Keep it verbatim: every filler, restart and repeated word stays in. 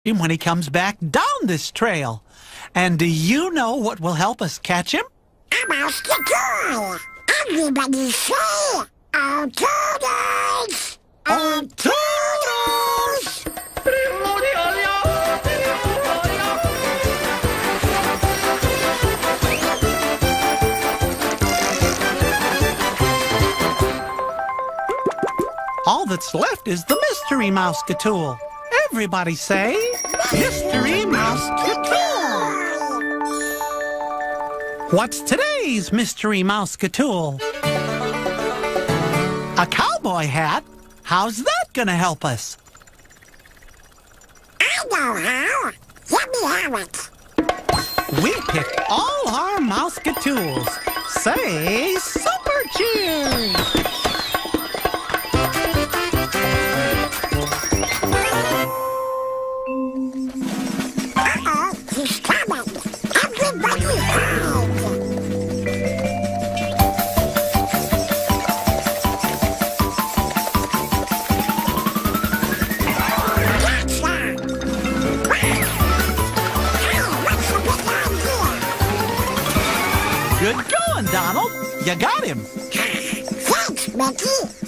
him when he comes back down this trail. And do you know what will help us catch him? A mosquito! Everybody say, "Oh, turtles! Oh, turtles!" All that's left is the mystery mouse-catool. Everybody say, Mystery Mouse-catool! What's today's Mystery Mouse-catool? A cowboy hat? How's that gonna help us? I know how. Let me have it. We picked all our mouse-catools. Say, Super Cheers! Uh-oh, he's coming. Everybody hide. Gotcha. Hey, what's the big idea? Good going, Donald. You got him. Thanks, Mickey.